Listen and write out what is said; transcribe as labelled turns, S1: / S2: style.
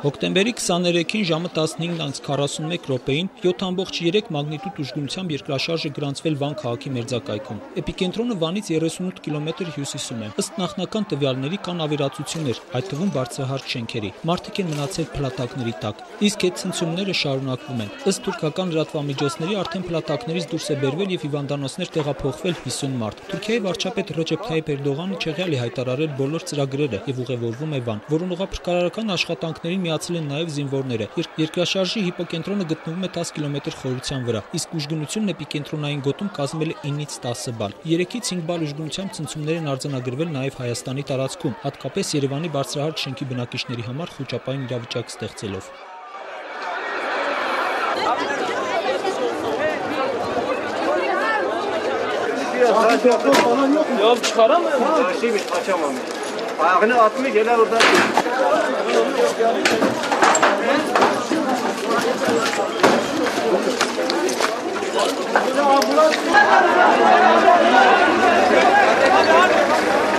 S1: Հոկտեմբերի 23-ին ժամը 15:41 րոպեին 7.3 մագնիտուդ ուժգնությամբ երկրաշարժը գրանցվել Վան քաղաքի մերձակայքում։ Էպիկենտրոնը Վանից 38 կիլոմետր հյուսիսում է։ Ըստ նախնական տվյալների կան ավերածություններ, այդ թվում բարձրահարկ շենքերի։ Մարդիկ են մնացել փլատակների տակ, իսկ այդ ցնցումները շարունակվում են։ Ըստ թուրքական լրատվամիջոցների արդեն փլատակներից դուրս է բերվել եւ հիվանդանոցներ տեղափոխվել 50 մարդ։ Թուրքիայի վարչապետ Ռեջեփ Թայիփ Էրդողանը չեղյալ է հայտարարել բոլոր ծրագրերը եւ ուղևորվում է Վան, որոնց ուղղափրկարարական աշխատանքներին միացել են նաև զինվորները։ Երկրաշարժի հիպոկենտրոնը գտնվում է 10 կիլոմետր խորության վրա, իսկ ուժգնությունն էպիկենտրոնային գոտում կազմել է 9-ից 10 բալ։ 3-ից 5 բալ ուժգնությամբ ցնցումներ են արձանագրվել նաև Հայաստանի տարածքում, հատկապես Երևանի բարձրահարկ շենքի բնակիչների համար խոճապային իրավիճակ ստեղծելով։
S2: Yok çıkaramıyorum.
S3: Şeymiş kaçamam. Ayağını atmıyor gelir oradan. Ambulans.